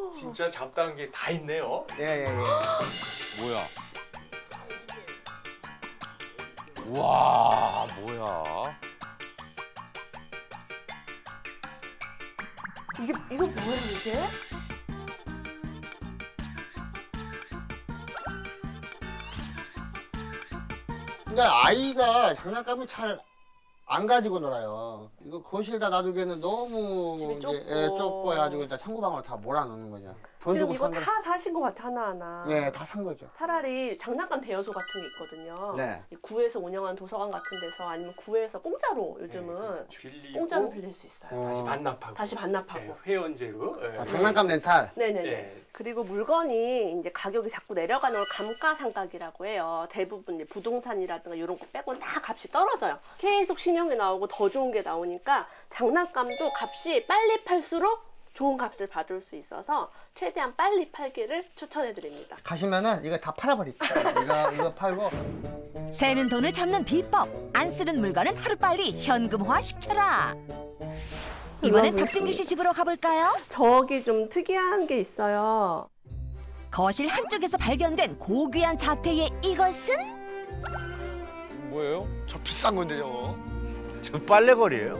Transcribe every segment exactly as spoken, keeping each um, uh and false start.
진짜 잡다한 게 다 있네요. 예예예. 예, 예. 뭐야? 와, 뭐야? 이게 이거 뭐야 이게? 그러니까 아이가 장난감을 잘 안 가지고 놀아요. 이거 거실에다 놔두기에는 너무 집이 좁고. 이제, 예, 좁고 해가지고 일단 창고방으로 다 몰아넣는 거죠. 돈 지금 주고 이거 산 거. 다 사신 것 같아 하나하나. 예, 다 산 거죠. 차라리 장난감 대여소 같은 게 있거든요. 네. 이 구에서 운영하는 도서관 같은 데서 아니면 구에서 공짜로 요즘은 빌리고 공짜로 빌릴 수 있어요. 어. 다시 반납하고. 다시 반납하고. 예, 회원제로. 예. 아, 장난감 렌탈. 네네네. 예. 그리고 물건이 이제 가격이 자꾸 내려가는 걸 감가상각이라고 해요. 대부분 이제 부동산이라든가 이런 거 빼고는 다 값이 떨어져요. 계속 신형이 나오고 더 좋은 게 나오니까 장난감도 값이 빨리 팔수록 좋은 값을 받을 수 있어서 최대한 빨리 팔기를 추천해 드립니다. 가시면은 이거 다 팔아버릴게요. 이거 이거 팔고. 새는 돈을 잡는 비법. 안 쓰는 물건은 하루빨리 현금화 시켜라. 이번엔 박진규 씨 집으로 가볼까요? 저기 좀 특이한 게 있어요. 거실 한쪽에서 발견된 고귀한 자태의 이것은? 뭐예요? 저 비싼 건데 저거. 저 빨래거리예요?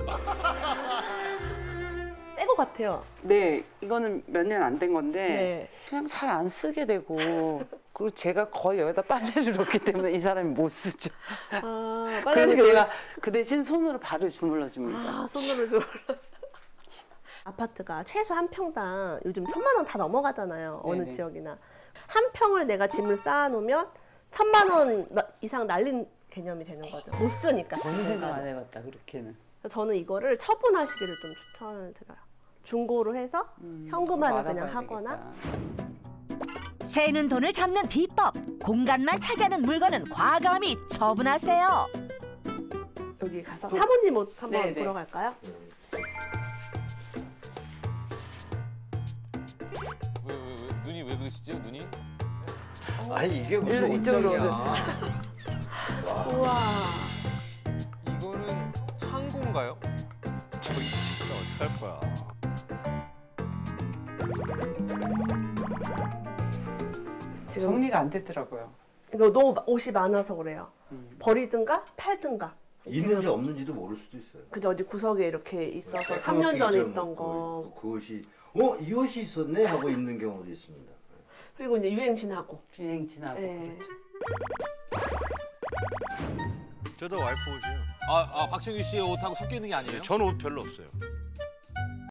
새 거 같아요. 네, 이거는 몇 년 안 된 건데 네. 그냥 잘 안 쓰게 되고 그리고 제가 거의 여기다 빨래를 넣기 때문에 이 사람이 못 쓰죠. 아, 그래서 빨리 제가 그 대신 손으로 발을 주물러 줍니다. 아, 손으로 좀. 아파트가 최소 한 평당 요즘 천만 원 다 넘어가잖아요. 어느 네네. 지역이나. 한 평을 내가 짐을 쌓아놓으면 천만 원 나- 이상 날린 개념이 되는 거죠. 못 쓰니까. 전혀 생각 안 해봤다 그렇게는. 그래서 저는 이거를 처분하시기를 좀 추천을 드려요. 중고로 해서 음, 현금화를 그거 그냥 알아봐야 하거나. 되겠다. 새는 돈을 잡는 비법. 공간만 차지하는 물건은 과감히 처분하세요. 여기 가서 사모님 옷 한번 네네. 보러 갈까요? 왜, 왜, 왜? 눈이 왜 그러시죠, 눈이? 아니 이게 무슨 이쪽으로 옷장이야. 우와. 이거는 창고인가요? 저기 진짜 어떡할 거야. 지금 정리가 안 되더라고요. 이거 너무 옷이 많아서 그래요. 음. 버리든가 팔든가. 있는지 없는지도 모를 수도 있어요. 그죠, 어디 구석에 이렇게 있어서 새까맣게 삼 년 전에 잊어먹고 있던 거. 그 옷이 어? 이 옷이 있었네? 하고 입는 경우도 있습니다. 그리고 이제 유행 지나고. 유행 지나고 예. 그렇죠. 저도 와이프 옷이에요. 아, 아 박정규 씨의 옷하고 섞여 있는 게 아니에요? 저는 옷 별로 없어요.